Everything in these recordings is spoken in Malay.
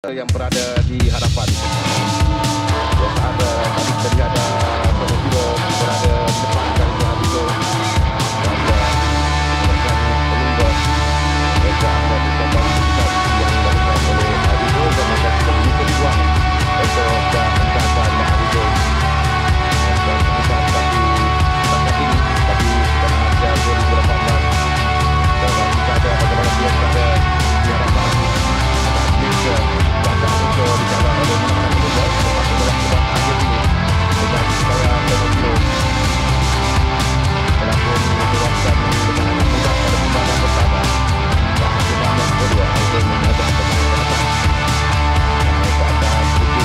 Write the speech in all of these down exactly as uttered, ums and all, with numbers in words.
yang berada di hadapan. Biasa ada tadi tadi ada Penopilo berada di depan dari Abidul dan dengan pelunggas mereka ada di depan yang dilakukan oleh Abidul dan mereka sudah menyusul dibuang untuk dan mencatat Abidul dan kemudian tapi sangat tinggi tapi sekarang ada dua ribu lapan belas dan kita ada bagaimana dia berada di hadapan Malaysia. Untuk dicatat oleh Muhammad Abdullah termasuk dalam perbuatan akhir ini dengan supaya Penopilo melakukan mengeluarkan dengan anak muda pada pembangunan pertama dan pembangunan kedua untuk mengajar pembangunan atas mereka akan sedikit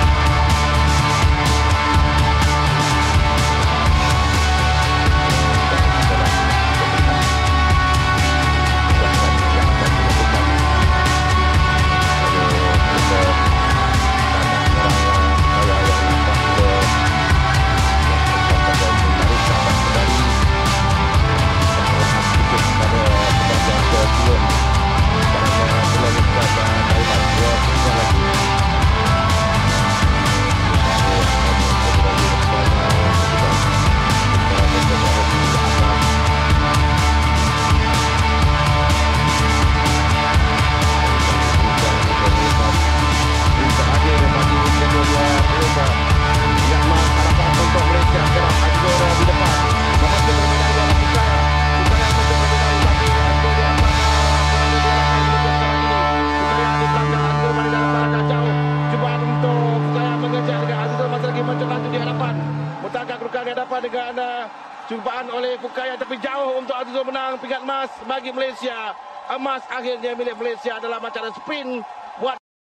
dengan uh, cubaan oleh Fukaya tapi jauh untuk Azizul menang pingat emas bagi Malaysia. Emas akhirnya milik Malaysia dalam acara sprint